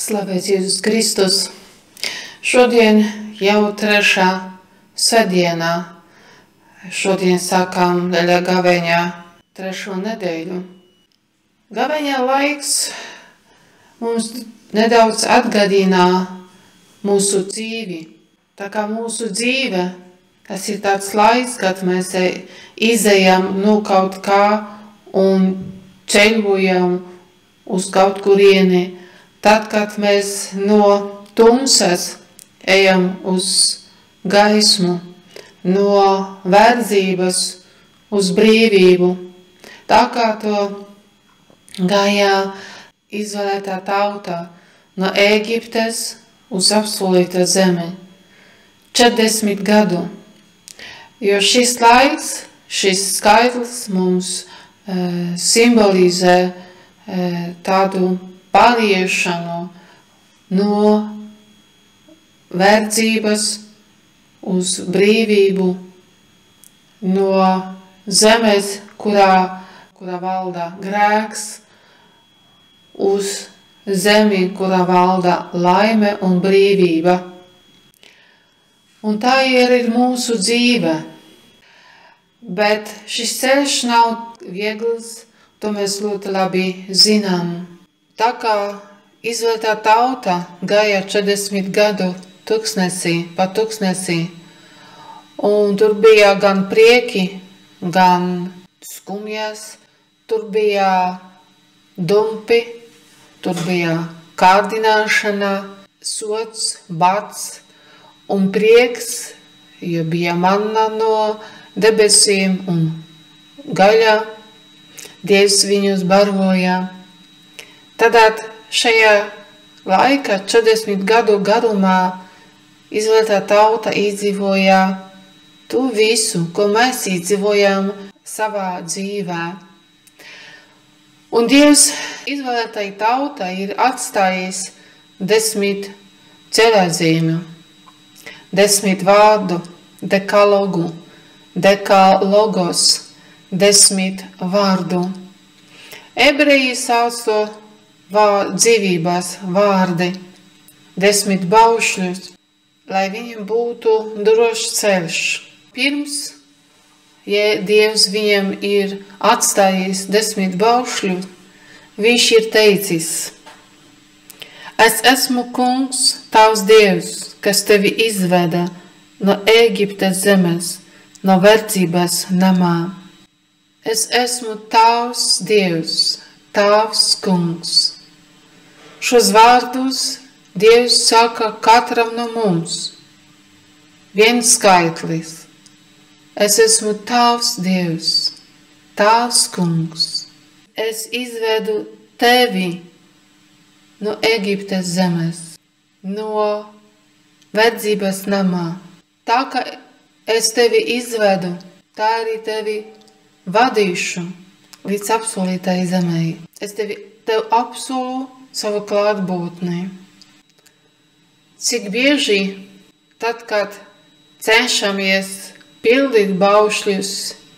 Slavēts Jēzus Kristus. Šodien jau 3. svētdienā. Šodien sākām daļā gavēņā 3. nedēļu. Gavēņā laiks mums nedaudz atgādina mūsu dzīvi. Tā kā mūsu dzīve, tas ir tāds laiks, kad mēs izejam no kaut kā un ceļojam uz kaut kurieni. Tad, kad mēs no tumsas ejam uz gaismu, no verdzības uz brīvību, tā kā to gāja izvēlētā tauta no Ēģiptes uz apsolīto zemi 40 gadu. Jo šis laiks, šis skaitlis mums simbolizē tādu pāriešanu no verdzības uz brīvību, no zemes, kurā valda grēks, uz zemi, kurā valda laime un brīvība. Un tā ir mūsu dzīve. Bet šis ceļš nav viegls, to mēs ļoti labi zinām. Tā kā izvēlētā tauta gāja 40 gadu pa tūkstnesī, un tur bija gan prieki, gan skumjas, tur bija dumpi, tur bija kārdināšana, sods, bats un prieks, jo bija manna no debesīm un gaļa, Dievs viņus baroja. Tad šajā laikā 40 gadu garumā izvēlētā tauta izdzīvoja to visu, ko mēs izdzīvojam savā dzīvē. Un Dievs izvēlētai tautai ir atstājis 10 ceļazīmju, 10 vārdu, dekalogos, 10 vārdu. Ebreji sauc to dzīvības vārdi, 10 baušļus, lai viņam būtu drošs ceļš. Pirms, ja Dievs viņam ir atstājis 10 baušļus, viņš ir teicis: Es esmu kungs, tavs Dievs, kas tevi izveda no Ēģiptes zemes, no verdzības namā. Es esmu tavs Dievs, tavs kungs. Šos vārdus Dievs saka katram no mums. Viens skaitlis. Es esmu tavs Dievs, tavs kungs. Es izvedu tevi no Ēģiptes zemes, no verdzības namā. Tā kā es tevi izvedu, tā arī tevi vadīšu līdz apsolītai zemei. Es tev apsolu savu klātbūtni. Cik bieži, tad, kad cenšamies pildīt baušļus,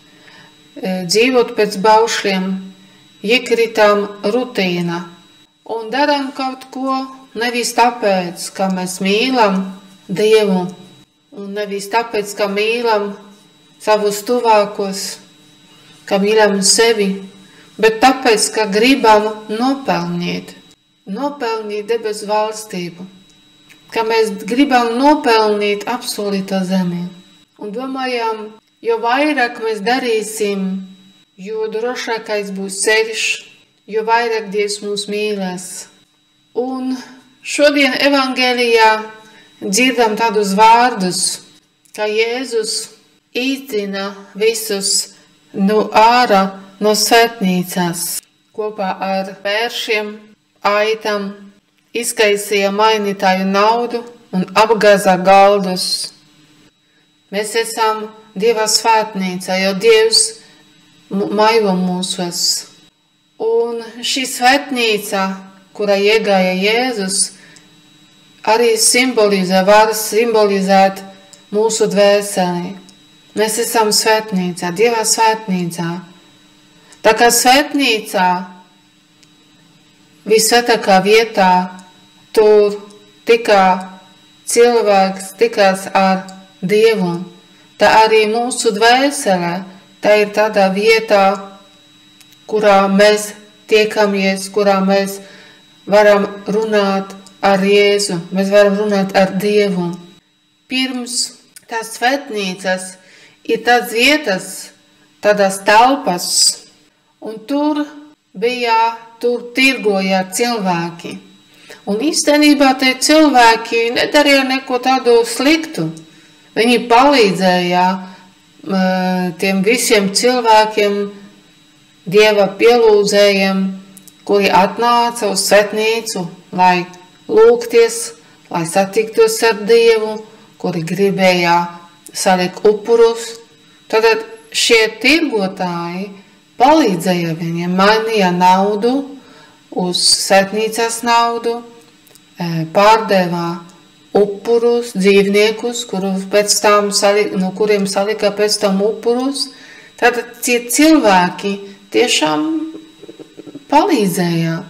dzīvot pēc baušļiem, iekritām rutīna un darām kaut ko nevis tāpēc, ka mēs mīlam Dievu, un nevis tāpēc, ka mīlam savus tuvākos, ka mīlam sevi, bet tāpēc, ka gribam nopelnīt debesu valstību, ka mēs gribam nopelnīt apsolīto zemi. Un domājam, jo vairāk mēs darīsim, jo drošākais būs ceļš, jo vairāk Dievs mūs mīlēs. Un šodien evangelijā dzirdam tādus vārdus, ka Jēzus izdina visus no ārā, no svētnīcās, kopā ar pēršiem, aitam, izkaisīja mainītāju naudu un apgāza galdus. Mēs esam Dieva svētnīca, jo Dievs maivo mūsos. Un šī svētnīca, kurā iegāja Jēzus, arī var simbolizēt mūsu dvēseli. Mēs esam svētnīcā, Dieva svētnīcā. Tā kā svētnīcā, visvētākā vietā, tur cilvēks tikās ar Dievu. Tā arī mūsu dvēselē, tā ir tādā vietā, kurā mēs tiekamies, kurā mēs varam runāt ar Jēzu, mēs varam runāt ar Dievu. Pirms tās svētnīcas ir tādas vietas, tādas telpas, un tur tirgoja cilvēki. Un īstenībā tie cilvēki nedarīja neko tādu sliktu. Viņi palīdzēja tiem visiem cilvēkiem, Dieva pielūdzējiem, kuri atnāca uz svētnīcu, lai lūgties, lai satiktos ar Dievu, kuri gribēja salikt upurus. Tad šie tirgotāji palīdzēja viņiem, mainīja naudu uz svētnīcas naudu, pārdevā upurus, dzīvniekus, no kuriem salika pēc tam upurus. Tad tie cilvēki tiešām palīdzēja.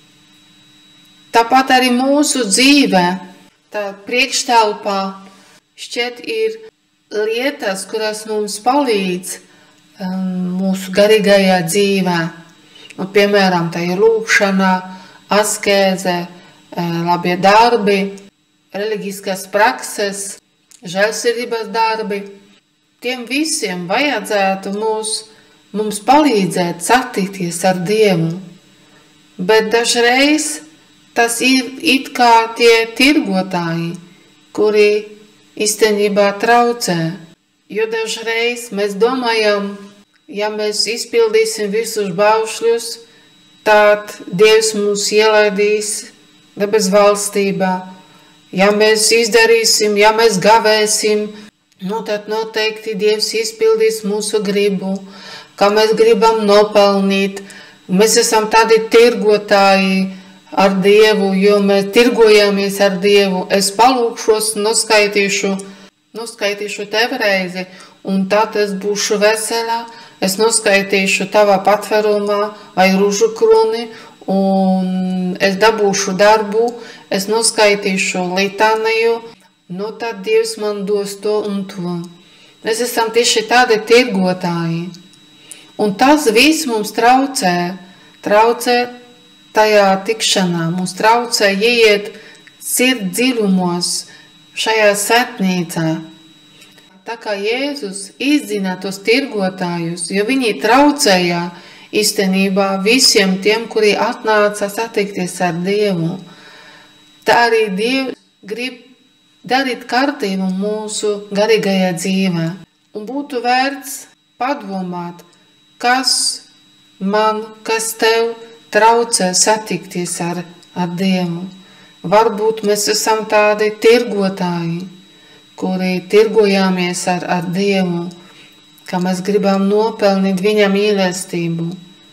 Tāpat arī mūsu dzīvē, tā priekštelpā šķiet ir lietas, kuras mums palīdz mūsu garīgajā dzīvē. Piemēram, tā ir lūgšana, askēze, labie darbi, reliģiskās prakses, žēlsirdības darbi. Tiem visiem vajadzētu mums palīdzēt satikties ar Dievu. Bet dažreiz tas ir it kā tie tirgotāji, kuri īstenībā traucē. Jo dažreiz mēs domājam, ja mēs izpildīsim visus baušļus, tad Dievs mūs ielaidīs debes valstībā. Ja mēs izdarīsim, ja mēs gavēsim, tad noteikti Dievs izpildīs mūsu gribu, kā mēs gribam nopelnīt. Mēs esam tādi tirgotāji ar Dievu, jo mēs tirgojamies ar Dievu. Es palūkšos, noskaitīšu tev reizi, un tad es būšu veselā. Es noskaitīšu tavā patvērumā vai rūžu kroni, un es dabūšu darbu, es noskaitīšu litāniju, tad Dievs man dos to un to. Mēs esam tieši tādi tirgotāji. Un tas viss mums traucē tajā tikšanā, mums traucē ieiet sirds dziļumos šajā svētnīcā. Tā kā Jēzus izzina tos tirgotājus, jo viņi traucēja īstenībā visiem tiem, kuri atnāca satikties ar Dievu. Tā arī Dievs grib darīt kārtību mūsu garīgajā dzīvē. Un būtu vērts padomāt, kas tev traucē satikties ar Dievu. Varbūt mēs esam tādi tirgotāji, kuri tirgojāmies ar Dievu, ka mēs gribam nopelnīt viņa mīlestību,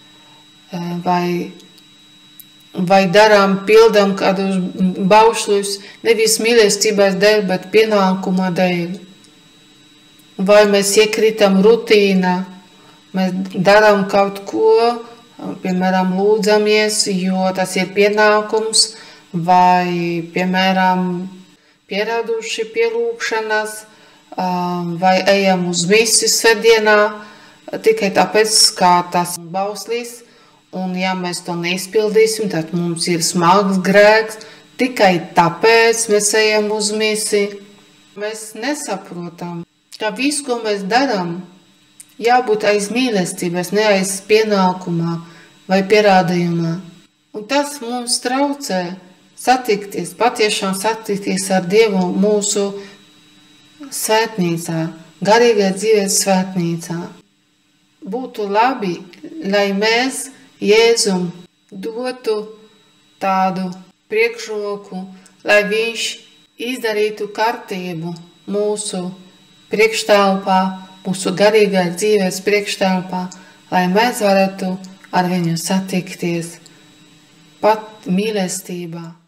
vai pildām kādus baušļus nevis mīlestības dēļ, bet pienākuma dēļ. Vai mēs iekritam rutīnā, mēs darām kaut ko, piemēram, lūdzamies, jo tas ir pienākums, vai, piemēram, pieraduši pie lūgšanas, vai ejam uz misi svētdienā, tikai tāpēc, kā tas bauslis, un ja mēs to neizpildīsim, tad mums ir smags grēks, tikai tāpēc mēs ejam uz misi. Mēs nesaprotam, ka viss, ko mēs darām, jābūt aiz mīlestības, ne aiz pienākumā vai pierādījumā. Un tas mums traucē patiešām satikties ar Dievu mūsu svētnīcā, garīgā dzīves svētnīcā. Būtu labi, lai mēs Jēzum dotu tādu priekšroku, lai viņš izdarītu kārtību mūsu priekštelpā, mūsu garīgā dzīves priekštelpā, lai mēs varētu ar viņu satikties pat mīlestībā.